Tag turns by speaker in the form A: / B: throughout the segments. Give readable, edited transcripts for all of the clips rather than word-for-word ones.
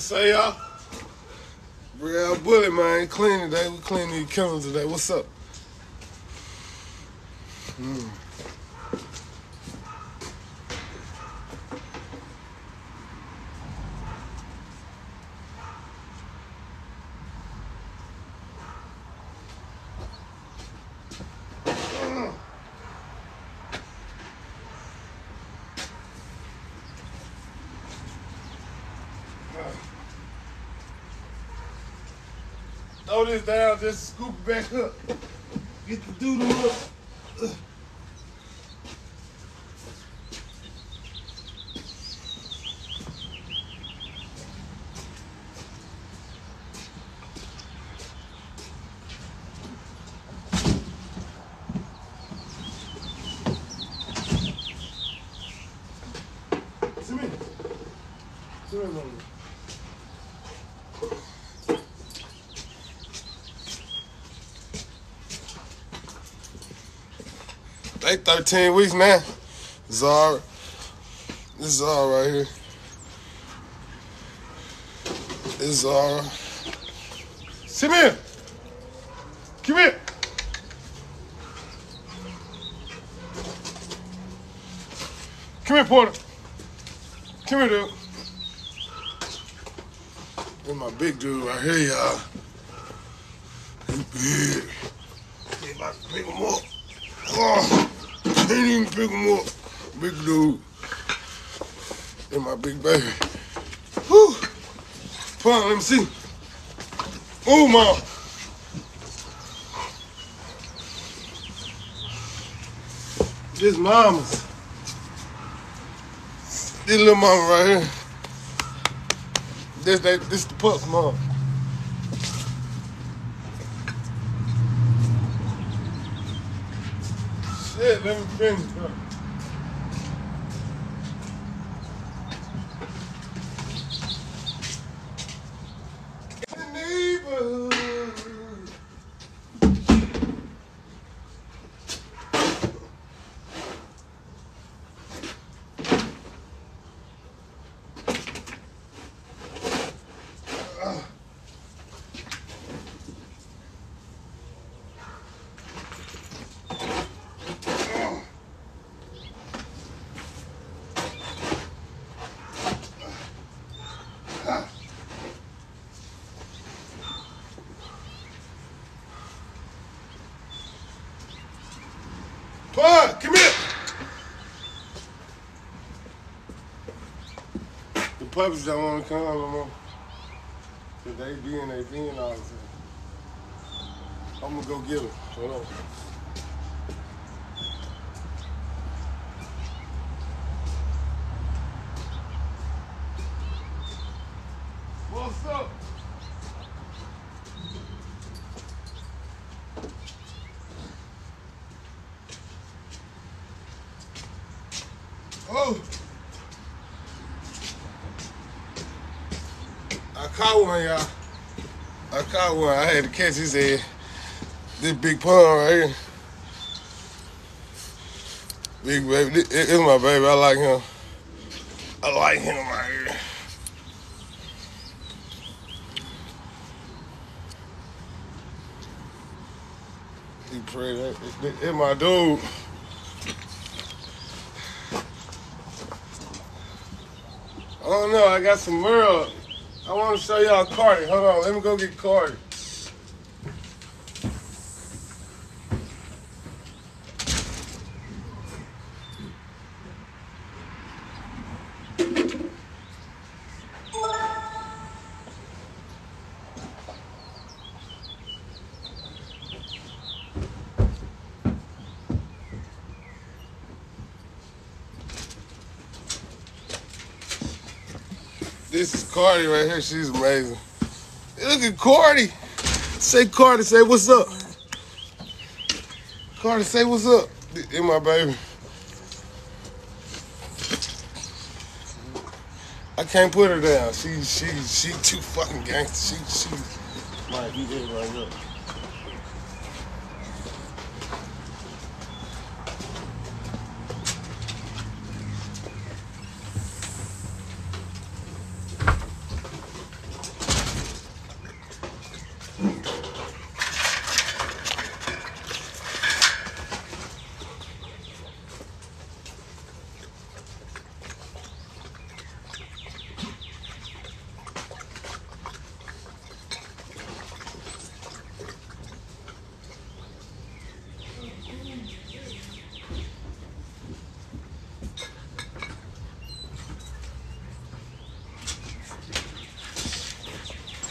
A: say, y'all? BredHouse Bullies, man. Clean today. We clean these kennels today. What's up? Throw this down, just scoop it back up. Get the doodle up. Come here. Come here, mama. They 13 weeks now. Zara. This is Zara right here. This is Zara. Come here. Come here. Come here, Porter. Come here, dude. This my big dude right here, y'all. He big. He about to pick him up. Oh, can't even pick him up. Big dude. And my big baby. Whew. Come on, let me see. Oh, mom. This mama's. This little mama right here. This the pup's mom. Shit, let me finish, bro. The neighborhood. Come here. The puppies don't want to come no more. Cause they be in their being all the time. I'm gonna go get them. Hold on. What's up? Oh, I caught one, y'all. I caught one. I had to catch his head. This big pond right here. Big baby. This is my baby. I like him. I like him right here. He pretty. This is my dude. I don't know, I got some Merle. I want to show y'all Cardi. Hold on, let me go get Cardi. This is Cardi right here. She's amazing. Hey, look at Cardi. Say Cardi, say what's up. Cardi, say what's up. This my baby. I can't put her down. She too fucking gangster. She might be there right now.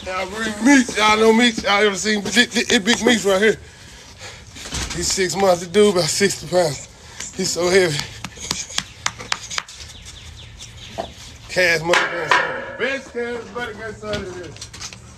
A: Y'all bring meat. Y'all know meat. Y'all ever seen it big meat right here? He's 6 months. The dude about 60 pounds. He's so heavy. Cash money. Best cash money got started in this.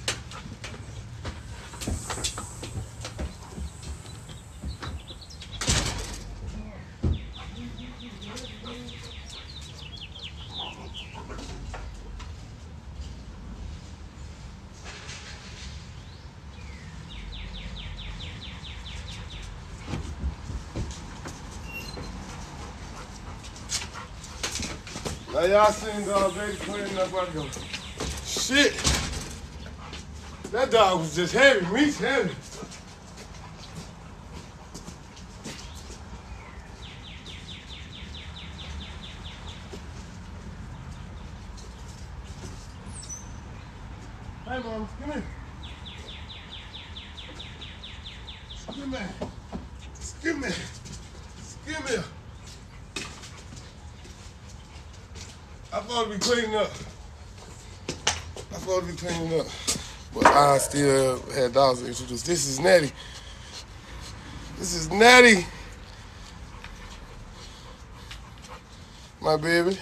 A: Now y'all seen dog baby cleaning up our door. Shit. That dog was just heavy. Meat's heavy. Hey, Mom, come here. Come here. Come here. Come here. I'm supposed to be cleaning up. But I still had dogs to introduce. This is Natty. My baby.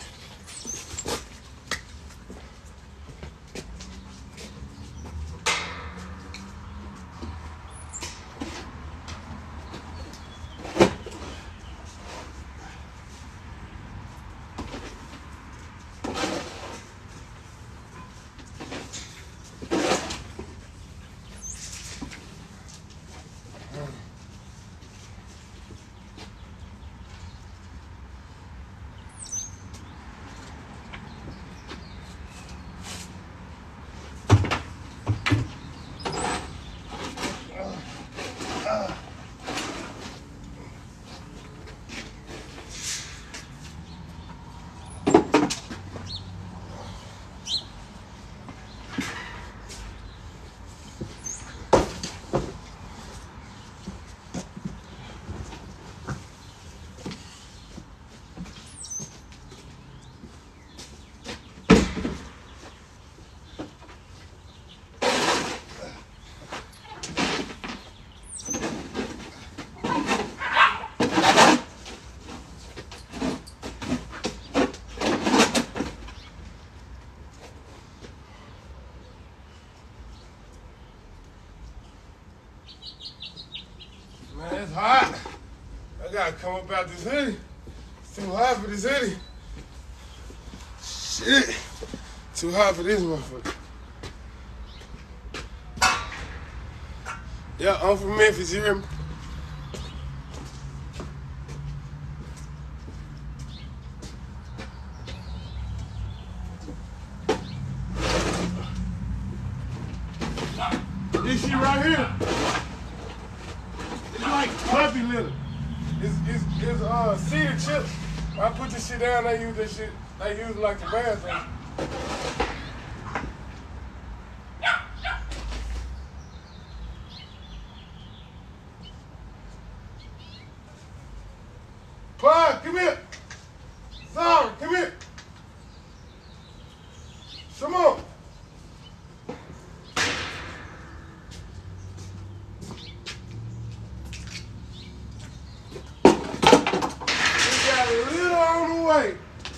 A: Man, it's hot. I gotta come up out this hoodie. It's too hot for this hoodie. Shit. Too hot for this motherfucker. Yeah, I'm from Memphis, you hear me? This shit right here. It's like puppy litter. It's cedar chips. When I put this shit down, they use this shit. They use it like the bathroom. Pug, come here. Zara, come here. Come on. A little on the way.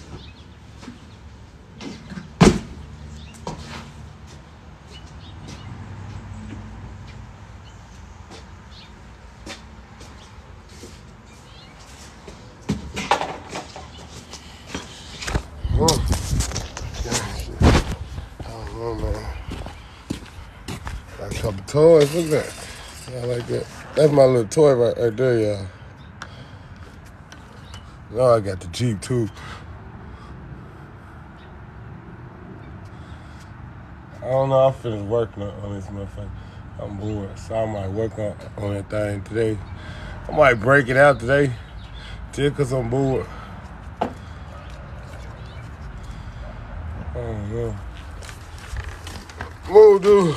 A: I don't know, man. Got a couple toys. Look at that. Yeah, I like that. That's my little toy right there, y'all. Oh, I got the Jeep too. I don't know, I finished working on this motherfucker. I'm bored, so I might work on that thing today. I might break it out today, just because I'm bored. I don't know. Move, dude.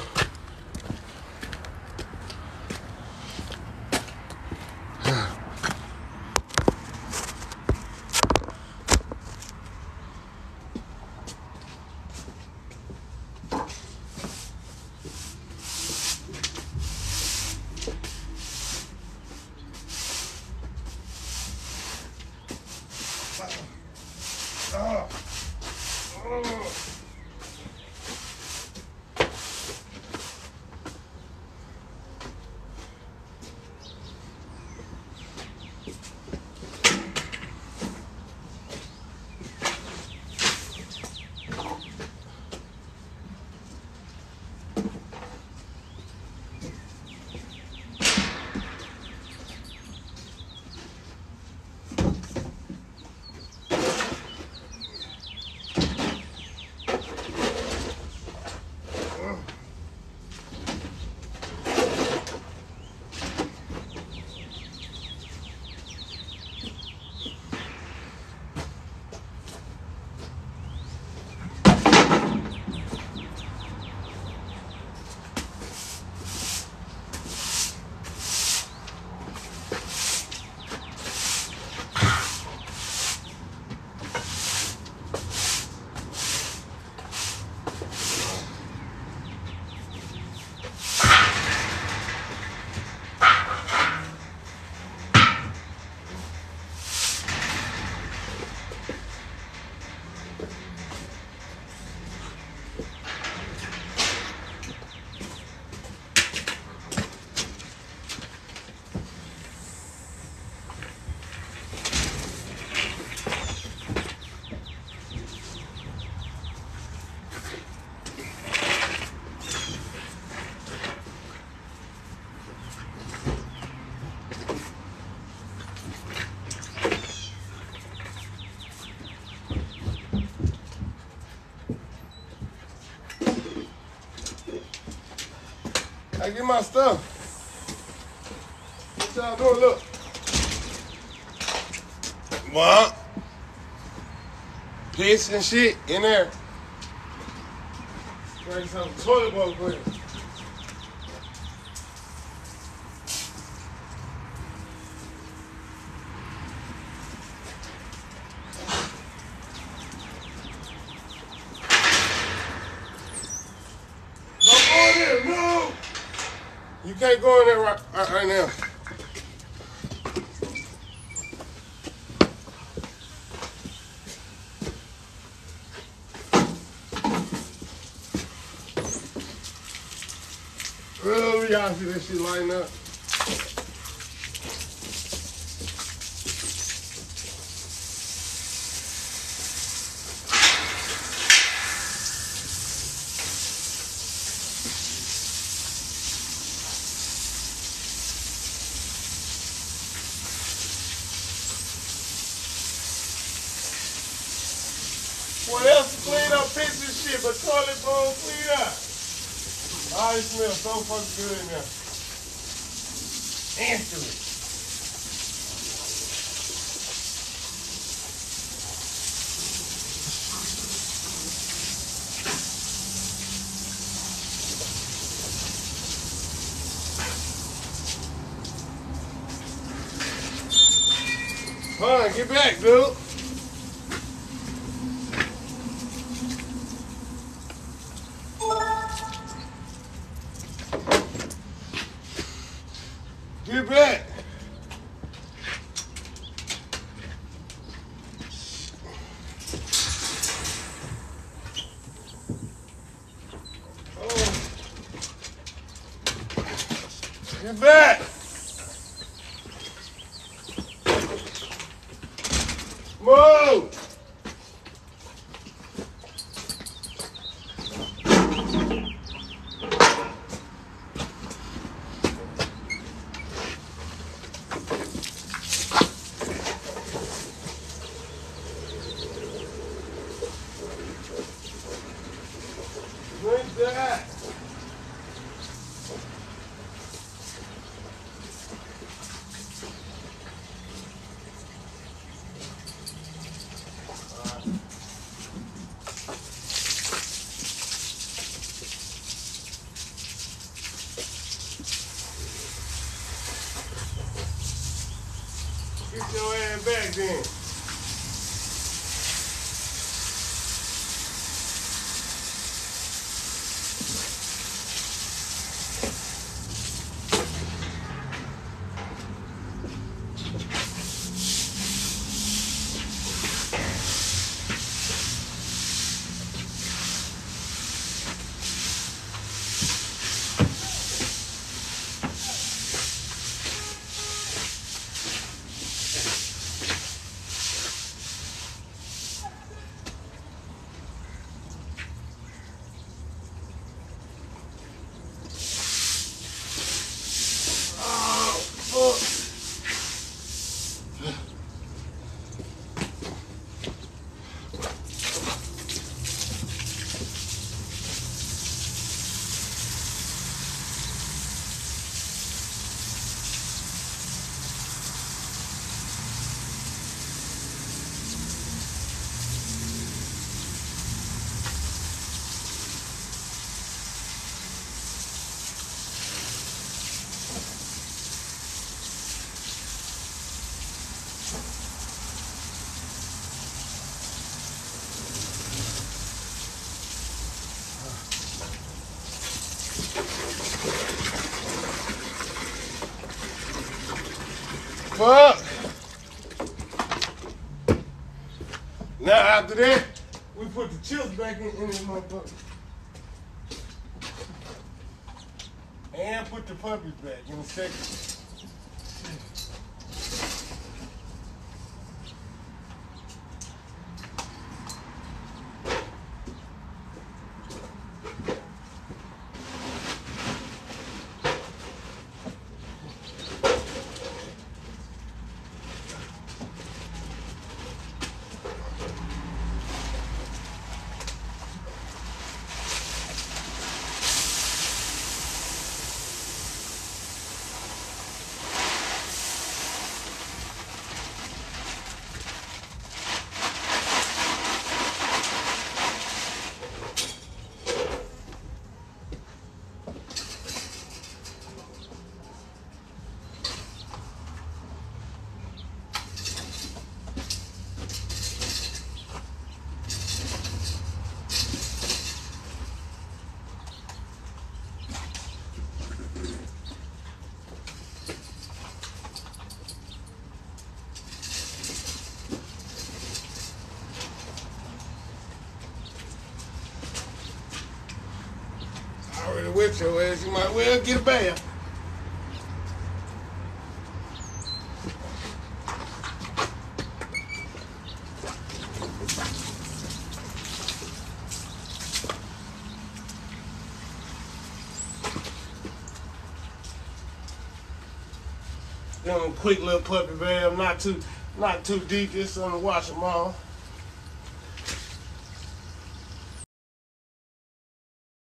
A: get my stuff. What y'all doing? Look. What? Piss and shit in there. Bring some toilet bowl for you. Don't go in there, no! You can't go in there right now. Oh, y'all see that shit lighting up? What else to clean up piss and shit but toilet bowl clean up? Oh, it smells so fucking good in there. Instantly. Hold on, get back, dude. Get back. Oh. Get back. Move. Drink that. Get your ass back then. Fuck. Now after that, we put the chips back in this motherfucker. And put the puppies back in a second. wet your ass, you might well get a bath. Quick little puppy bath, not too deep, just something to wash them off.